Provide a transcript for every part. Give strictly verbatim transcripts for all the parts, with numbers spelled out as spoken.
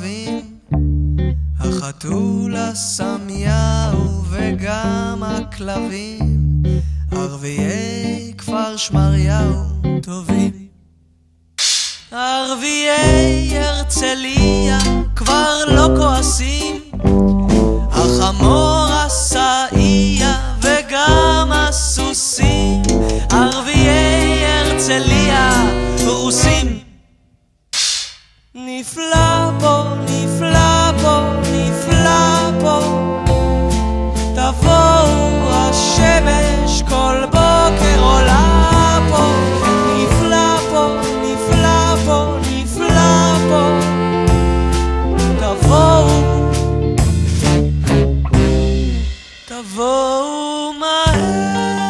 הכוכבים, החתול הסמיהו וגם הכלבים, ערביי כפר שמריהו טובים. ערביי הרצליה כבר לא כועסים, החמור הסעיה וגם הסוסים, ערביי הרצליה רוסים. נפלא פה, נפלא פה, נפלא פה, תבואו השמש כל בוקר עולה פה. נפלא פה, נפלא פה, נפלא פה, תבואו, תבואו מהר.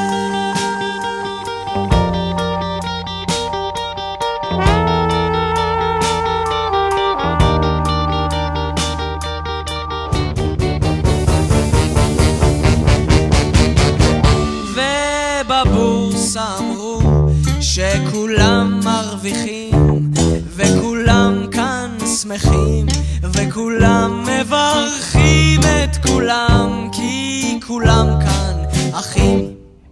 ובבורסה אמרו שכולם מרוויחים וכולם כאן שמחים וכולם מברכים את כולם, כי כולם כאן אחים.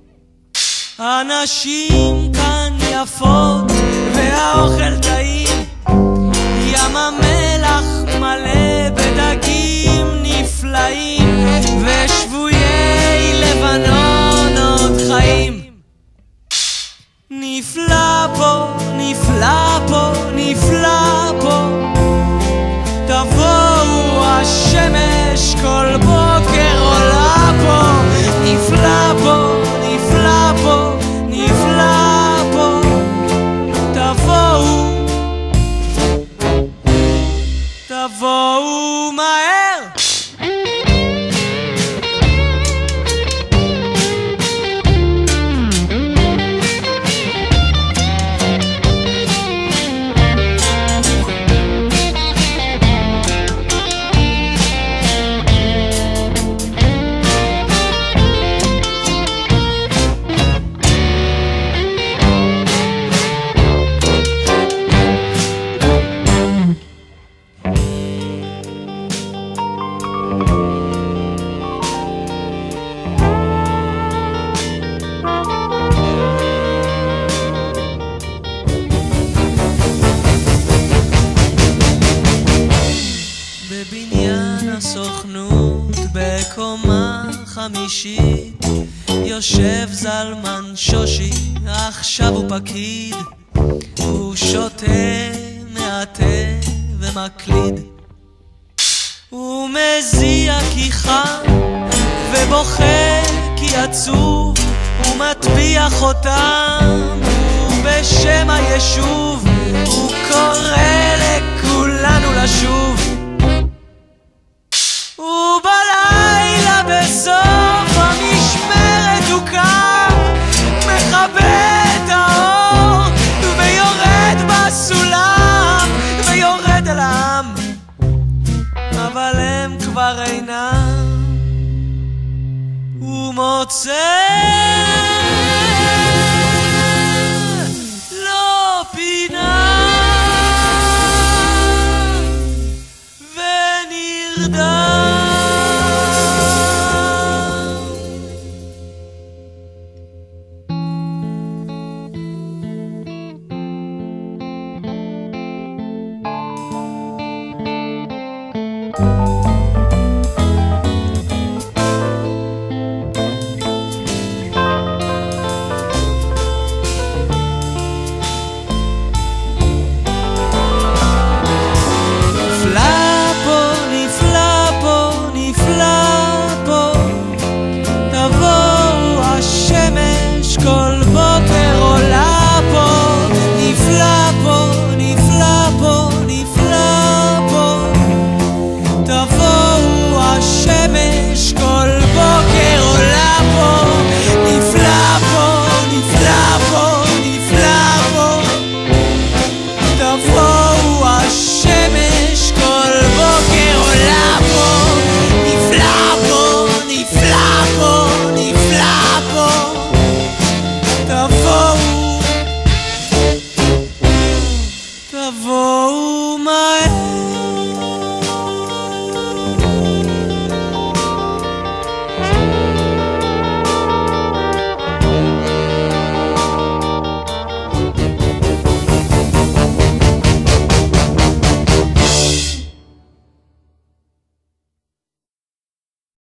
אנשים כאן יפות והאוכל טעים, ים המלח מלא בדגים נפלאים, ושבויי לבנון עוד חיים. נפלא פה, נפלא פה, נפלא פה, תבואו השמש כל בוקר עולה פה. נפלא פה, נפלא פה, נפלא פה, תבואו, תבואו מהר. בבניין הסוכנות בקומה חמישית יושב זלמן שושי, עכשיו הוא פקיד, הוא שותה מעטה ומקליד, הוא מזיע כי חם ובוכה כי עצוב, הוא מטביע חותם ובשם היישוב הוא קורא לכולנו לשוב. ובלילה בסוף המשמרת הוא קם, מכבה את האור ויורד בסולם ויורד אל העם, אבל הם כבר אינם. הוא מוצא